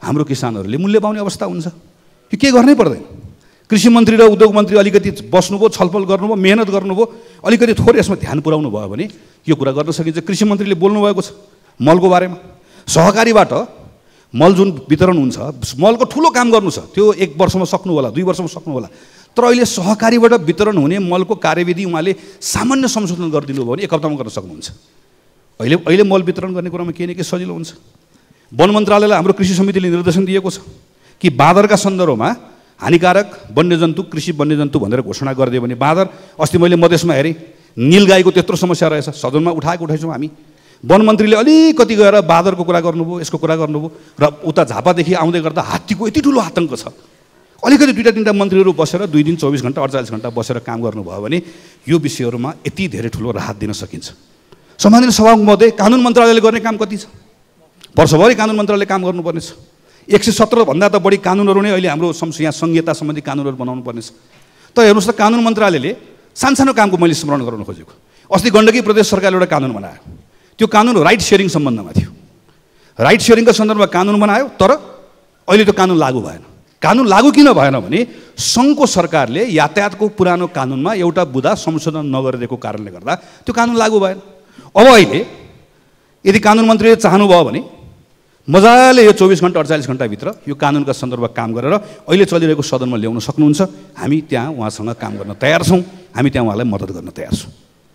Speaker 1: हाम्रो किसानहरूले मूल्य पाउने अवस्था हुन्छ। यो के गर्नै पर्दैन। कृषि मन्त्री र उद्योग मन्त्री अलिकति बस्नुभयो, छलफल गर्नुभयो, मेहनत गर्नुभयो, अलिकति थोरै यसमा ध्यान पुर्याउनु भयो भने यो कुरा गर्न सकिन्छ। कृषि मन्त्रीले बोल्नुभएको छ मलको बारेमा। सहकारीबाट मल जुन वितरण हुन्छ, मलको ठुलो काम गर्नु छ, त्यो एक वर्षमा सक्नु होला, दुई वर्षमा सक्नु होला। तर अहिले सहकारीबाट वितरण हुने मलको कार्यविधि उहाँले सामान्य संशोधन गरिदिनु भयो भने एक हप्तामा गर्न सक्नुहुन्छ। अहिले अहिले मल वितरण गर्ने कुरामा केही न केही सजिलो हुन्छ। वन मन्त्रालयलाई हाम्रो कृषि समितिले निर्देशन दिएको छ कि बाँदरका सन्दर्भमा हानिकारक वन्यजन्तु, कृषि वन्यजन्तु भनेर घोषणा गरिदियो भने बाँदर, अस्ति मैले मधेसमा हेरेँ नीलगाईको त्यत्रो समस्या रहेछ, सदनमा उठाएको उठाइछौँ हामी। वन मन्त्रीले अलिकति गएर बाँदरको कुरा गर्नुभयो, यसको कुरा गर्नुभयो र उता झापादेखि आउँदै गर्दा हात्तीको यति ठुलो आतङ्क छ। अलिकति दुईवटा तिनवटा मन्त्रीहरू बसेर दुई दिन चौबिस घन्टा अडचालिस घन्टा बसेर काम गर्नुभयो भने यो विषयहरूमा यति धेरै ठुलो राहत दिन सकिन्छ। सम्माननीय सभामुख महोदय, कानुन मन्त्रालयले गर्ने काम कति छ? वर्षभरि कानुन मन्त्रालयले काम गर्नुपर्नेछ। एक सय सत्रभन्दा त बढी कानुनहरू नै अहिले हाम्रो यहाँ संहिता सम्बन्धी कानुनहरू बनाउनु पर्नेछ। त हेर्नुहोस् त, कानुन मन्त्रालयले सानसानो कामको मैले स्मरण गराउन खोजेको। अस्ति गण्डकी प्रदेश सरकारले एउटा कानुन बनायो। त्यो कानुन राइट सेयरिङ सम्बन्धमा थियो। राइट सेयरिङको सन्दर्भमा कानुन बनायो, तर अहिले त्यो कानुन लागू भएन। कानुन लागू किन भएन भने सङ्घको सरकारले यातायातको पुरानो कानुनमा एउटा बुँदा संशोधन नगरिदिएको कारणले गर्दा त्यो कानुन लागू भएन। अब अहिले यदि कानुन मन्त्रीले चाहनुभयो भने मजाले यो चौबिस घन्टा अडचालिस घन्टाभित्र यो कानुनका सन्दर्भमा काम गरेर अहिले चलिरहेको सदनमा ल्याउन सक्नुहुन्छ। हामी त्यहाँ उहाँसँग काम गर्न तयार छौँ, हामी त्यहाँ उहाँलाई मद्दत गर्न तयार छौँ।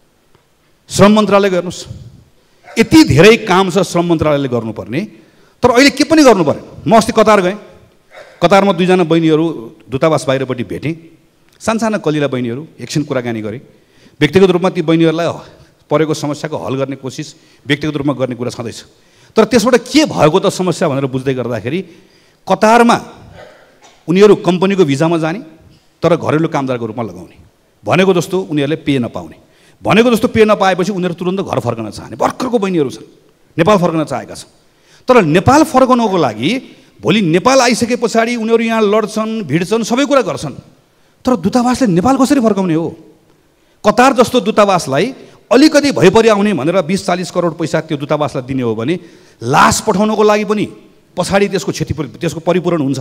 Speaker 1: श्रम मन्त्रालय गर्नुहोस्, यति धेरै काम छ श्रम मन्त्रालयले गर्नुपर्ने, तर अहिले के पनि गर्नु परेन। म अस्ति कतार गएँ, कतारमा दुईजना बहिनीहरू दूतावास बाहिरपट्टि भेटेँ, सानसाना कलिला बहिनीहरू, एकछिन कुराकानी गरेँ। व्यक्तिगत रूपमा ती बहिनीहरूलाई परेको समस्याको हल गर्ने कोसिस व्यक्तिगत रूपमा गर्ने कुरा छँदैछ। तर त्यसबाट के भएको त समस्या भनेर बुझ्दै गर्दाखेरि कतारमा उनीहरू कम्पनीको भिजामा जाने तर घरेलु कामदारको रूपमा लगाउने, भनेको जस्तो उनीहरूले पे नपाउने, भनेको जस्तो पे नपाएपछि उनीहरू तुरन्त घर फर्कन चाहने भर्खरको बहिनीहरू छन्, नेपाल फर्कन चाहेका छन्। तर नेपाल फर्कनको लागि भोलि नेपाल आइसके पछाडि उनीहरू यहाँ लड्छन्, भिड्छन्, सबै कुरा गर्छन्। तर दूतावासले नेपाल कसरी फर्काउने हो? कतार जस्तो दूतावासलाई अलिकति भइपरि आउने भनेर बिस चालिस करोड पैसा त्यो दूतावासलाई दिने हो भने लास पठाउनको लागि पनि पछाडि त्यसको क्षति त्यसको परिपूरण हुन्छ।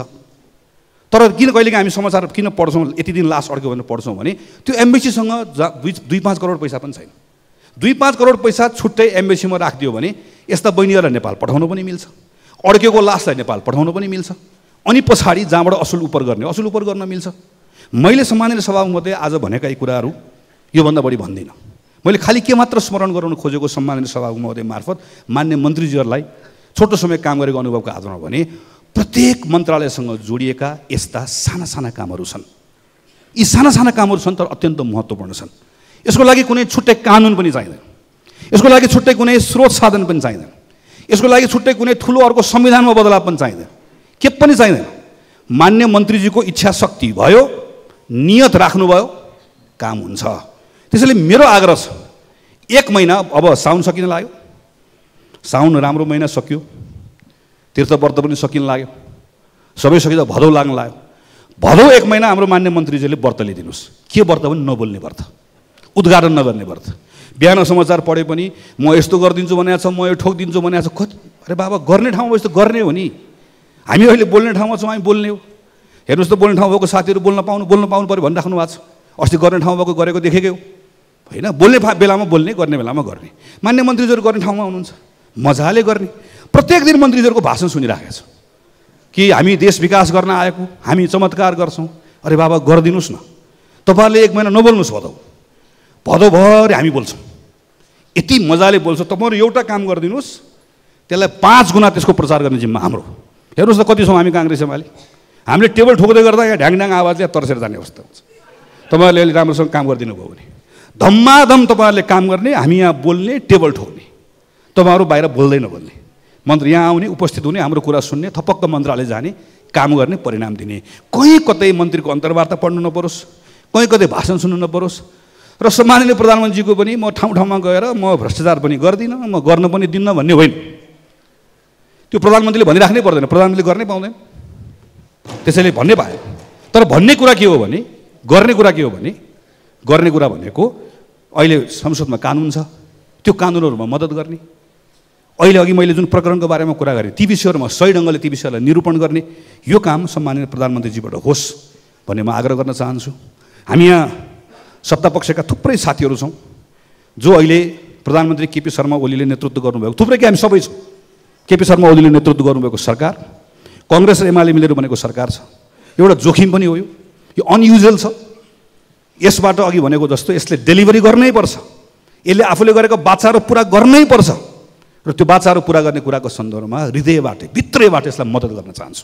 Speaker 1: तर किन कहिलेकाहीँ हामी समाचार किन पढ्छौँ यति दिन लास अड्क्यो भनेर पढ्छौँ भने त्यो एम्बेसीसँग जा दुई दुई पाँच करोड पैसा पनि छैन। दुई पाँच करोड पैसा छुट्टै एम्बेसीमा राखिदियो भने यस्ता बहिनीहरूलाई नेपाल पठाउनु पनि मिल्छ, अड्केको लासलाई नेपाल पठाउनु पनि मिल्छ, अनि पछाडि जहाँबाट असुल उपर गर्ने असुल उपर गर्न मिल्छ। मैले सम्माननीय सभामुख महोदय आज भनेका यी कुराहरू योभन्दा बढी भन्दिनँ। मैले खालि के मात्र स्मरण गराउन खोजेको सम्माननीय सभामुख महोदय मार्फत मान्य मन्त्रीजीहरूलाई छोटो समय काम गरेको अनुभवको आधारमा भने प्रत्येक मन्त्रालयसँग जोडिएका यस्ता साना साना कामहरू छन्। यी साना साना कामहरू छन् तर अत्यन्त महत्त्वपूर्ण छन्। यसको लागि कुनै छुट्टै कानुन पनि चाहिँदैन, यसको लागि छुट्टै कुनै स्रोत साधन पनि चाहिँदैन, यसको लागि छुट्टै कुनै ठुलो अर्को संविधानमा बदलाव पनि चाहिँदैन, के पनि चाहिँदैन। मान्य मन्त्रीजीको इच्छा शक्ति भयो, नियत राख्नुभयो, काम हुन्छ। त्यसैले मेरो आग्रह छ, एक महिना अब साउन सकिन लाग्यो, साउन राम्रो महिना सक्यो, तीर्थ व्रत पनि सकिन लाग्यो, सबै सकिँदा भदौ लाग्न लाग्यो। भदौ एक महिना हाम्रो मान्य मन्त्रीजीले व्रत लिइदिनुहोस्। के व्रत पनि नबोल्ने व्रत, उद्घाटन नगर्ने व्रत। बिहान समाचार पढे पनि म यस्तो गरिदिन्छु भनेको छ, म यो ठोकिदिन्छु भनेको छ। खोज, अरे बाबा गर्ने ठाउँमा यस्तो गर्ने हो नि। हामी अहिले बोल्ने ठाउँमा छौँ, हामी बोल्ने हो। हेर्नुहोस् त, बोल्ने ठाउँ भएको साथीहरू बोल्न पाउनु बोल्न पाउनु पऱ्यो भनिराख्नु भएको छ। अस्ति गर्ने ठाउँ भएको गरेको देखेकै हो होइन? बोल्ने बेलामा बोल्ने, गर्ने बेलामा गर्ने। मान्य मन्त्रीजीहरू गर्ने ठाउँमा हुनुहुन्छ, मजाले गर्ने। प्रत्येक दिन मन्त्रीजीहरूको भाषण सुनिराखेको छ कि हामी देश विकास गर्न आएको, हामी चमत्कार गर्छौँ। अरे बाबा गरिदिनुहोस् न। तपाईँहरूले एक महिना नबोल्नुहोस् भदौ, भदौभरि हामी बोल्छौँ, यति मजाले बोल्छ। तपाईँहरू एउटा काम गरिदिनुहोस्, त्यसलाई पाँच गुणा त्यसको प्रचार गर्ने जिम्मा हाम्रो। हेर्नुहोस् त कति छौँ हामी काङ्ग्रेस एमाले। हामीले टेबल ठोक्दै गर्दा यहाँ ढ्याङढ्याङ आवाज यहाँ तर्सेर जाने अवस्था हुन्छ। तपाईँहरूले अहिले राम्रोसँग काम गरिदिनु भयो भने धम्माधम तपाईँहरूले काम गर्ने, हामी यहाँ बोल्ने, टेबल ठोक्ने, तपाईँहरू बाहिर बोल्दै नबोल्ने। मन्त्री यहाँ आउने, उपस्थित हुने, हाम्रो कुरा सुन्ने, थपक्क मन्त्रालय जाने, काम गर्ने, परिणाम दिने। कहीँ कतै मन्त्रीको अन्तर्वार्ता पढ्नु नपरोस्, कहीँ कतै भाषण सुन्नु नपरोस्। र सम्माननीय प्रधानमन्त्रीको पनि म ठाउँ ठाउँमा गएर म भ्रष्टाचार पनि गर्दिनँ, म गर्न पनि दिन्न भन्ने होइन। त्यो प्रधानमन्त्रीले भनिराख्नै पर्दैन, प्रधानमन्त्रीले गर्नै पाउँदैन। त्यसैले भन्ने पायो। तर भन्ने कुरा के हो भने, गर्ने कुरा के हो भने, गर्ने कुरा भनेको अहिले संसदमा कानुन छ, त्यो कानुनहरूमा मद्दत गर्ने। अहिले अघि मैले जुन प्रकरणको बारेमा कुरा गरेँ ती विषयहरूमा सही ढङ्गले ती विषयलाई निरूपण गर्ने यो काम सम्माननीय प्रधानमन्त्रीजीबाट होस् भन्ने म आग्रह गर्न चाहन्छु। हामी यहाँ सत्तापक्षका थुप्रै साथीहरू छौँ जो अहिले प्रधानमन्त्री केपी शर्मा ओलीले नेतृत्व गर्नुभएको, थुप्रै के हामी सबै छौँ, केपी शर्मा ओलीले नेतृत्व गर्नुभएको सरकार, कङ्ग्रेस र एमाले मिलेर बनेको सरकार छ। एउटा जोखिम पनि हो, यो यो अनयुजुअल छ। यसबाट अघि भनेको जस्तो यसले डेलिभरी गर्नै पर्छ, यसले आफूले गरेको बाचाहरू पुरा गर्नै पर्छ र त्यो बाचाहरू पुरा गर्ने कुराको सन्दर्भमा हृदयबाट भित्रैबाट यसलाई मद्दत गर्न चाहन्छु।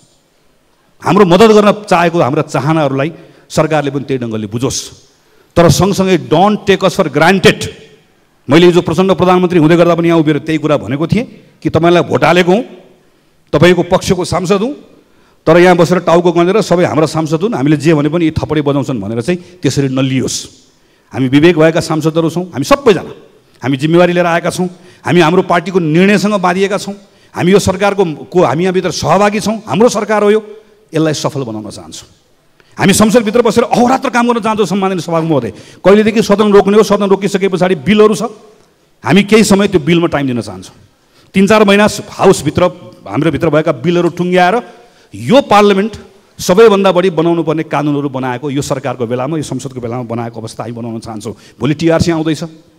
Speaker 1: हाम्रो मद्दत गर्न चाहेको हाम्रा चाहनाहरूलाई सरकारले पनि त्यही ढङ्गले बुझोस्। तर सँगसँगै don't take us for granted. मैले जो प्रचण्ड प्रधानमन्त्री हुँदै गर्दा पनि यहाँ उभिएर त्यही कुरा भनेको थिएँ कि तपाईँलाई भोट हालेको हुँ, तपाईँको पक्षको सांसद हुँ, तर यहाँ बसेर टाउको गनेर सबै हाम्रा सांसद हुन्, हामीले जे भने पनि यी थप्पडी बजाउँछन् भनेर चाहिँ त्यसरी नलियोस्। हामी विवेक भएका सांसदहरू छौँ, हामी सबैजना हामी जिम्मेवारी लिएर आएका छौँ, हामी हाम्रो पार्टीको निर्णयसँग बाँधिएका छौँ, हामी यो सरकारको को हामी यहाँभित्र सहभागी छौँ, हाम्रो सरकार हो यो, यसलाई सफल बनाउन चाहन्छौँ। हामी संसदभित्र बसेर अहोरात्र काम गर्न चाहन्छौँ। सम्माननीय सभामुख महोदय, कहिलेदेखि सदन रोक्ने हो, सदन रोकिसके पछाडि बिलहरू छ, हामी केही समय त्यो बिलमा टाइम दिन चाहन्छौँ। तिन चार महिना हाउसभित्र हाम्रोभित्र भएका बिलहरू टुङ्ग्याएर यो पार्लियामेन्ट सबैभन्दा बढी बनाउनु पर्ने कानुनहरू बनाएको यो सरकारको बेलामा, यो संसदको बेलामा बनाएको अवस्था हामी बनाउन चाहन्छौँ। भोलि टिआरसी आउँदैछ,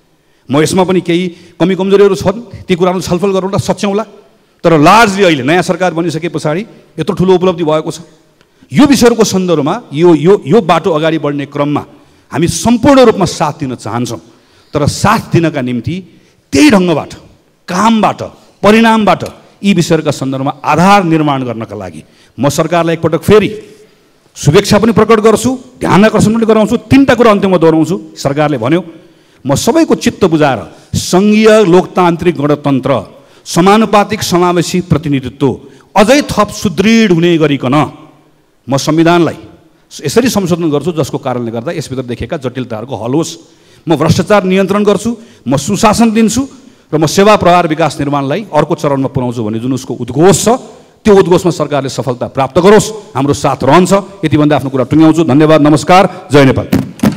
Speaker 1: म यसमा पनि केही कमी कमजोरीहरू छन्, ती कुराहरू छलफल गरौँला, सच्याउँला। तर लार्जली अहिले नयाँ सरकार बनिसके पछाडि यत्रो ठुलो उपलब्धि भएको छ। यो विषयहरूको सन्दर्भमा यो यो यो बाटो अगाडि बढ्ने क्रममा हामी सम्पूर्ण रूपमा साथ दिन चाहन्छौँ। तर साथ दिनका निम्ति त्यही ढङ्गबाट, कामबाट, परिणामबाट यी विषयहरूका सन्दर्भमा आधार निर्माण गर्नका लागि म सरकारलाई एकपटक फेरि शुभेच्छा पनि प्रकट गर्छु, ध्यान आकर्षण पनि गराउँछु। तिनवटा कुरा अन्त्यमा दोहोऱ्याउँछु। सरकारले भन्यो म सबैको चित्त बुझाएर सङ्घीय लोकतान्त्रिक गणतन्त्र, समानुपातिक समावेशी प्रतिनिधित्व अझै थप सुदृढ हुने गरिकन म संविधानलाई यसरी संशोधन गर्छु जसको कारणले गर्दा यसभित्र देखिएका जटिलताहरूको हल होस्। म भ्रष्टाचार नियन्त्रण गर्छु, म सुशासन दिन्छु र म सेवा प्रहार विकास निर्माणलाई अर्को चरणमा पुर्याउँछु भन्ने जुन उसको उद्घोष छ, त्यो उद्घोषमा सरकारले सफलता प्राप्त गरोस्, हाम्रो साथ रहन्छ। यति भन्दा आफ्नो कुरा टुङ्ग्याउँछु। धन्यवाद, नमस्कार, जय नेपाल।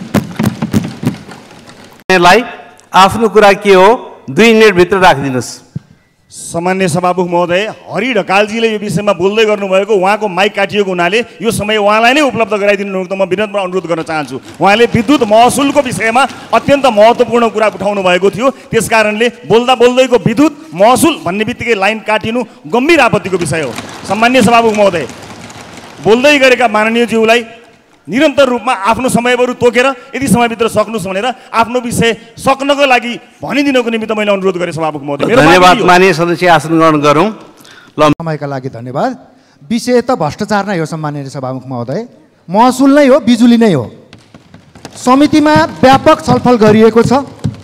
Speaker 4: आफ्नो कुरा के हो दुई मिनटभित्र राखिदिनुहोस्।
Speaker 2: सामान्य सभामुख महोदय, हरि ढकालजीले यो विषयमा बोल्दै गर्नुभएको, उहाँको माइक काटिएको हुनाले यो समय उहाँलाई नै उपलब्ध गराइदिनु त म विनम्र अनुरोध गर्न चाहन्छु। उहाँले विद्युत महसुलको विषयमा अत्यन्त महत्त्वपूर्ण कुरा उठाउनु भएको थियो, त्यस कारणले बोल्दा बोल्दैको विद्युत महसुल भन्ने बित्तिकै लाइन काटिनु गम्भीर आपत्तिको विषय हो। सामान्य सभामुख महोदय, बोल्दै गरेका माननीयज्यूलाई निरन्तर रूपमा आफ्नो समयहरू तोकेर यदि समयभित्र सक्नुहोस् भनेर आफ्नो विषय सक्नको लागि भनिदिनको निमित्त मैले अनुरोध गरेँ सभामुख महोदय।
Speaker 4: धन्यवाद। माननीय सदस्य आसन ग्रहण गरौँ। ल,
Speaker 3: समयका लागि धन्यवाद। विषय त भ्रष्टाचार नै हो सम्माननीय सभामुख महोदय, महसुल नै हो, बिजुली नै हो। समितिमा व्यापक छलफल गरिएको छ।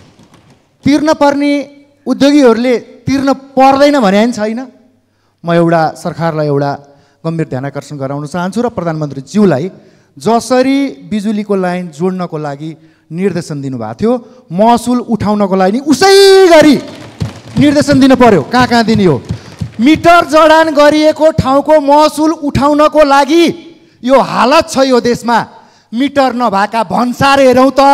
Speaker 3: तिर्न पर्ने उद्योगीहरूले तिर्न पर्दैन भने पनि छैन। म एउटा सरकारलाई एउटा गम्भीर ध्यान आकर्षण गराउन चाहन्छु र प्रधानमन्त्रीज्यूलाई जसरी बिजुलीको लाइन जोड्नको लागि निर्देशन दिनुभएको थियो, महसुल उठाउनको लागि उसै गरी निर्देशन दिनु पर्यो। कहाँ कहाँ दिने हो? मिटर जडान गरिएको ठाउँको महसुल उठाउनको लागि यो हालत छ यो देशमा। मिटर नभएका भन्सार हेरौँ त,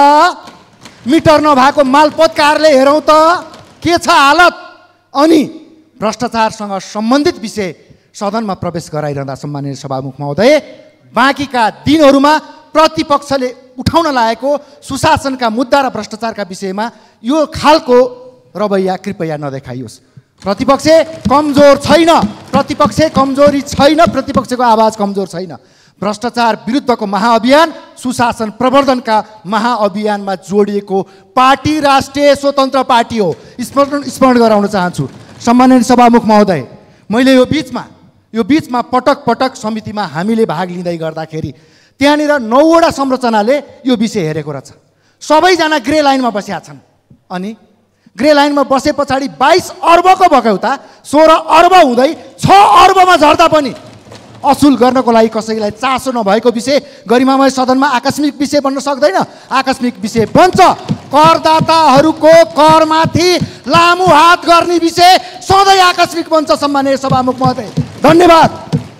Speaker 3: मिटर नभएको मालपोतकारले हेरौँ त, के छ हालत। अनि भ्रष्टाचारसँग सम्बन्धित विषय सदनमा प्रवेश गराइरहँदा सम्माननीय सभामुख महोदय, बाँकीका दिनहरूमा प्रतिपक्षले उठाउन लागेको सुशासनका मुद्दा र भ्रष्टाचारका विषयमा यो खालको रवैया कृपया नदेखाइयोस्। प्रतिपक्ष कमजोर छैन, प्रतिपक्ष कमजोरी छैन, प्रतिपक्षको आवाज कमजोर छैन। भ्रष्टाचार विरुद्धको महाअभियान सुशासन प्रवर्धनका महाअभियानमा जोडिएको पार्टी राष्ट्रिय स्वतन्त्र पार्टी हो। स्मरण स्मरण गराउन चाहन्छु सम्माननीय सभामुख महोदय। मैले यो बिचमा यो बिचमा पटक पटक समितिमा हामीले भाग लिँदै गर्दाखेरि त्यहाँनिर नौवटा संरचनाले यो विषय हेरेको रहेछ। सबैजना ग्रे लाइनमा बसेका छन्। अनि ग्रे लाइनमा बसे पछाडि बाइस अर्बको बकौता सोह्र अर्ब हुँदै छ अर्बमा झर्दा पनि असुल गर्नको लागि कसैलाई चासो नभएको विषय गरिमामय सदनमा आकस्मिक विषय बन्न सक्दैन। आकस्मिक विषय बन्छ। करदाताहरूको करमाथि लामो हात गर्ने विषय सधैँ आकस्मिक बन्छ सम्माननीय सभामुख महोदय। धन्यवाद।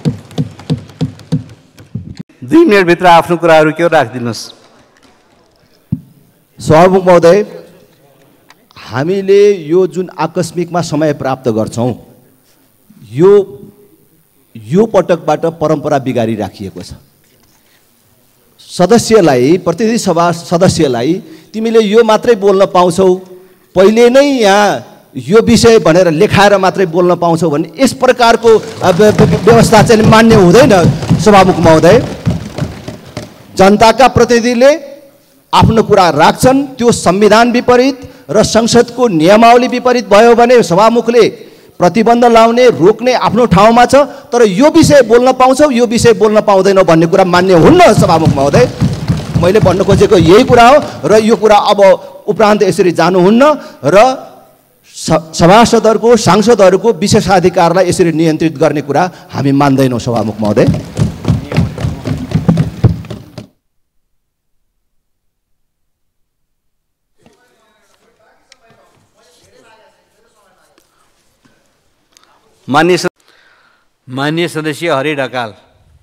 Speaker 4: दुई मिनटभित्र आफ्नो कुराहरू के हो राखिदिनुहोस्।
Speaker 5: सभामुख महोदय, हामीले यो जुन आकस्मिकमा समय प्राप्त गर्छौँ यो यो पटकबाट परम्परा बिगारी राखिएको छ। सदस्यलाई प्रतिनिधि सभा सदस्यलाई तिमीले यो मात्रै बोल्न पाउँछौ, पहिले नै यहाँ यो विषय भनेर लेखाएर मात्रै बोल्न पाउँछौ भन्ने यस प्रकारको व्यवस्था चाहिँ मान्य हुँदैन। सभामुख महोदय, जनताका प्रतिनिधिले आफ्नो कुरा राख्छन्, त्यो संविधान विपरीत र संसदको नियमावली विपरीत भयो भने सभामुखले प्रतिबन्ध लाउने रोक्ने आफ्नो ठाउँमा छ, तर यो विषय बोल्न पाउँछौ यो विषय बोल्न पाउँदैनौ भन्ने कुरा मान्य हुन्न। सभामुख महोदय, मैले भन्न खोजेको यही कुरा हो र यो कुरा अब उपरान्त यसरी जानुहुन्न र सभासदहरूको सांसदहरूको विशेषाधिकारलाई यसरी नियन्त्रित गर्ने कुरा हामी मान्दैनौँ। सभामुख महोदय,
Speaker 4: मान्य मान्य सदस्य हरि ढकाल।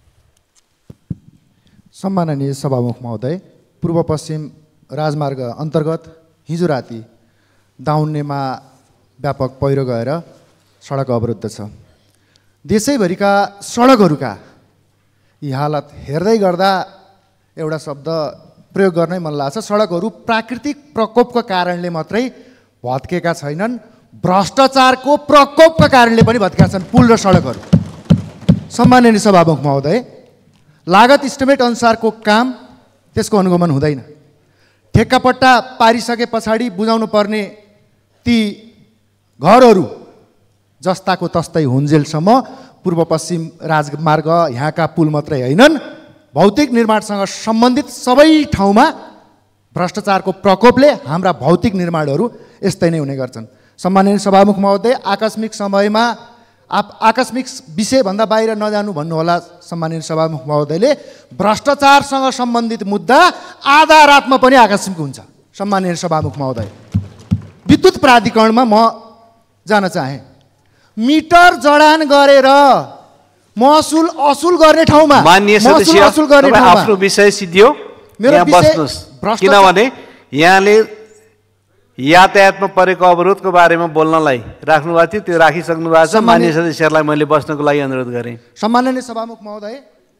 Speaker 3: सम्माननीय सभामुख महोदय, पूर्व पश्चिम राजमार्ग अन्तर्गत हिजो राति दाउन्नेमा व्यापक पहिरो गएर सडक अवरुद्ध छ। देशैभरिका सडकहरूका यी हालत हेर्दै गर्दा एउटा शब्द प्रयोग गर्नै मन लाग्छ, सडकहरू प्राकृतिक प्रकोपको कारणले मात्रै भत्केका छैनन्, भ्रष्टाचारको प्रकोपका कारणले पनि भत्केका छन् पुल र सडकहरू। सम्माननीय सभामुख महोदय, लागत इस्टिमेट अनुसारको काम त्यसको अनुगमन हुँदैन। ठेक्कापट्टा पारिसके पछाडि बुझाउनु पर्ने ती घरहरू जस्ताको तस्तै हुन्जेलसम्म पूर्व पश्चिम राजमार्ग यहाँका पुल मात्रै होइनन्, भौतिक निर्माणसँग सम्बन्धित सबै ठाउँमा भ्रष्टाचारको प्रकोपले हाम्रा भौतिक निर्माणहरू यस्तै नै हुने गर्छन्। सम्माननीय सभामुख महोदय, आकस्मिक समयमा आप आकस्मिक विषयभन्दा बाहिर नजानु भन्नुहोला। सम्माननीय सभामुख महोदयले भ्रष्टाचारसँग सम्बन्धित मुद्दा आधा रातमा पनि आकस्मिक हुन्छ। सम्माननीय सभामुख महोदय, विद्युत प्राधिकरणमा म जान चाहेँ, मिटर जडान गरेर महसुल असुल गर्ने ठाउँमा
Speaker 4: मान्य सदस्य
Speaker 3: असुल गर्ने ठाउँमा
Speaker 4: आफ्नो विषय सिद्धियो, यहाँ बस्नुहोस्, किनभने यहाँले यातायातमा परेको अवरोधको बारेमा बोल्नलाई राख्नु भएको थियो, त्यो राखिसक्नु भएको छ। मान्य सदस्यहरूलाई मैले बस्नको लागि अनुरोध गरेँ।
Speaker 3: सम्माननीय सभामुख महोदय,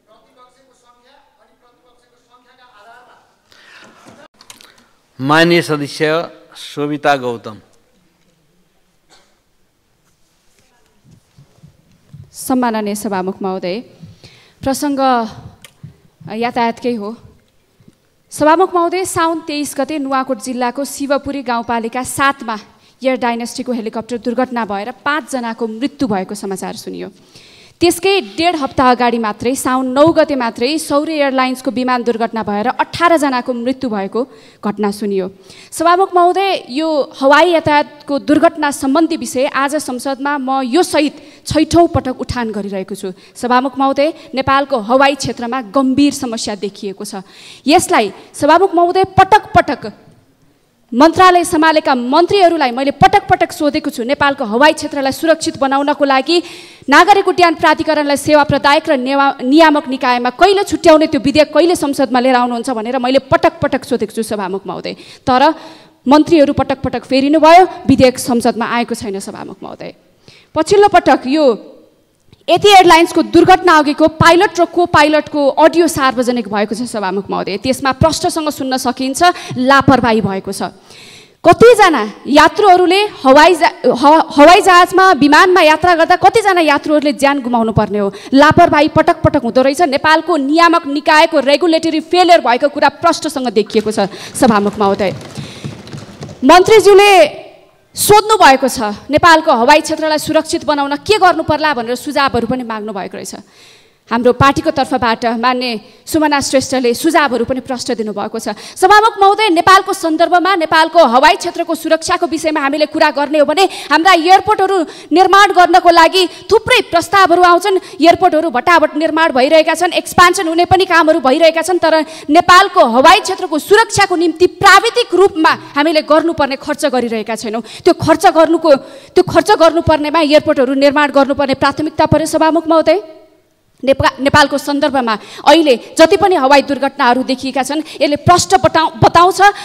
Speaker 4: मान्य सदस्य शोभिता गौतम।
Speaker 6: सम्माननीय सभामुख महोदय, प्रसङ्ग यातायातकै हो। सभामुख महोदय, साउन तेइस गते नुवाकोट जिल्लाको शिवपुरी गाउँपालिका सातमा एयर डाइनेस्टीको हेलिकप्टर दुर्घटना भएर पाँचजनाको मृत्यु भएको समाचार सुनियो। त्यसकै डेढ हप्ता अगाडि मात्रै साउन नौ गते मात्रै सौर्य एयरलाइन्सको विमान दुर्घटना भएर अठारजनाको मृत्यु भएको घटना सुनियो। सभामुख महोदय, यो हवाई यातायातको दुर्घटना सम्बन्धी विषय आज संसदमा म यो सहित छैठौँ पटक उठान गरिरहेको छु। सभामुख महोदय, नेपालको हवाई क्षेत्रमा गम्भीर समस्या देखिएको छ। यसलाई सभामुख महोदय पटक पटक मन्त्रालय सम्हालेका मन्त्रीहरूलाई मैले पटक पटक सोधेको छु। नेपालको हवाई क्षेत्रलाई सुरक्षित बनाउनको लागि नागरिक उड्डयन प्राधिकरणलाई सेवा प्रदायक र नियामक निकायमा कहिले छुट्याउने त्यो विधेयक कहिले संसदमा लिएर आउनुहुन्छ भनेर मैले पटक पटक सोधेको छु सभामुख महोदय, तर मन्त्रीहरू पटक पटक फेरिनु भयो, विधेयक संसदमा आएको छैन। सभामुख महोदय, पछिल्लो पटक यो यति एयरलाइन्सको दुर्घटना अघिको पाइलट र को पाइलटको अडियो सार्वजनिक भएको छ। सभामुख महोदय, त्यसमा प्रष्टसँग सुन्न सकिन्छ लापरवाही भएको छ। कतिजना यात्रुहरूले हवाई हवाई जहाजमा विमानमा यात्रा गर्दा कतिजना यात्रुहरूले ज्यान गुमाउनु पर्ने हो। लापरवाही पटक पटक हुँदो रहेछ। नेपालको नियामक निकायको रेगुलेटरी फेलियर भएको कुरा प्रष्टसँग देखिएको छ। सभामुख महोदय, मन्त्रीज्यूले सोध्नु भएको छ नेपालको हवाई क्षेत्रलाई सुरक्षित बनाउन के गर्नु पर्ला भनेर सुझावहरू पनि माग्नु भएको रहेछ। हाम्रो पार्टीको तर्फबाट मान्य सुमना श्रेष्ठले सुझावहरू पनि प्रश्न दिनुभएको छ। सभामुख महोदय, नेपालको सन्दर्भमा नेपालको हवाई क्षेत्रको सुरक्षाको विषयमा हामीले कुरा गर्ने हो भने हाम्रा एयरपोर्टहरू निर्माण गर्नको लागि थुप्रै प्रस्तावहरू आउँछन्। एयरपोर्टहरू भटाभट निर्माण भइरहेका छन्, एक्सपान्सन हुने पनि कामहरू भइरहेका छन्, तर नेपालको हवाई क्षेत्रको सुरक्षाको निम्ति प्राविधिक रूपमा हामीले गर्नुपर्ने खर्च गरिरहेका छैनौँ। त्यो खर्च गर्नुको त्यो खर्च गर्नुपर्नेमा एयरपोर्टहरू निर्माण गर्नुपर्ने प्राथमिकता पर्यो। सभामुख महोदय, नेपाल नेपालको सन्दर्भमा अहिले जति पनि हवाई दुर्घटनाहरू देखिएका छन् यसले प्रष्ट बताउ बताउँछ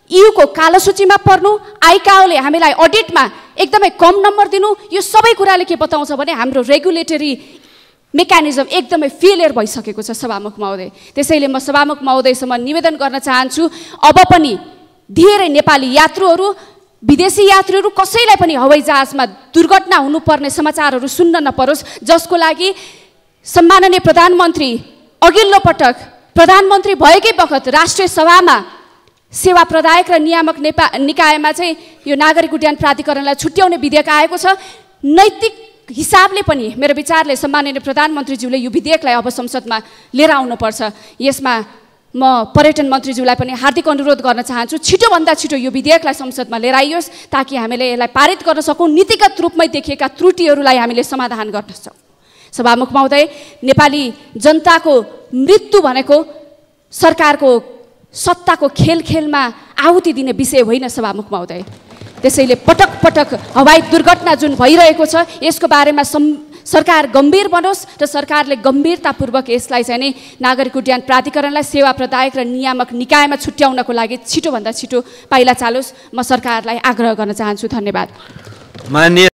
Speaker 6: ईयूको कालो सूचीमा पर्नु, आइकाओले हामीलाई अडिटमा एकदमै कम नम्बर दिनु, यो सबै कुराले के बताउँछ भने हाम्रो रेगुलेटरी मेकानिजम एकदमै फेलियर भइसकेको छ सभामुख महोदय। त्यसैले म सभामुख महोदयसम्म निवेदन गर्न चाहन्छु, अब पनि धेरै नेपाली यात्रुहरू, विदेशी यात्रुहरू कसैलाई पनि हवाईजहाजमा दुर्घटना हुनुपर्ने समाचारहरू सुन्न नपरोस्, जसको लागि सम्माननीय प्रधानमन्त्री अघिल्लो पटक प्रधानमन्त्री भएकै बखत राष्ट्रिय सभामा सेवा प्रदायक र नियामक नेपा निकायमा चाहिँ यो नागरिक उड्डयन प्राधिकरणलाई छुट्याउने विधेयक आएको छ। नैतिक हिसाबले पनि मेरो विचारले सम्माननीय प्रधानमन्त्रीज्यूले यो विधेयकलाई अब संसदमा लिएर आउनुपर्छ। यसमा म पर्यटन मन्त्रीज्यूलाई पनि हार्दिक अनुरोध गर्न चाहन्छु, छिटोभन्दा छिटो यो विधेयकलाई संसदमा लिएर आइयोस् ताकि हामीले यसलाई पारित गर्न सकौँ, नीतिगत रूपमै देखिएका त्रुटिहरूलाई हामीले समाधान गर्न सक्छौँ। सभामुख महोदय, नेपाली जनताको मृत्यु भनेको सरकारको सत्ताको खेल खेलमा आहुति दिने विषय होइन सभामुख महोदय। त्यसैले पटक पटक हवाई दुर्घटना जुन भइरहेको छ यसको बारेमा सम सरकार गम्भीर बनोस् र सरकारले गम्भीरतापूर्वक यसलाई चाहिँ नि नागरिक उड्डयन प्राधिकरणलाई सेवा प्रदायक र नियामक निकायमा छुट्याउनको लागि छिटोभन्दा छिटो पाइला चालोस्। म सरकारलाई आग्रह गर्न चाहन्छु। धन्यवाद।
Speaker 4: माननीय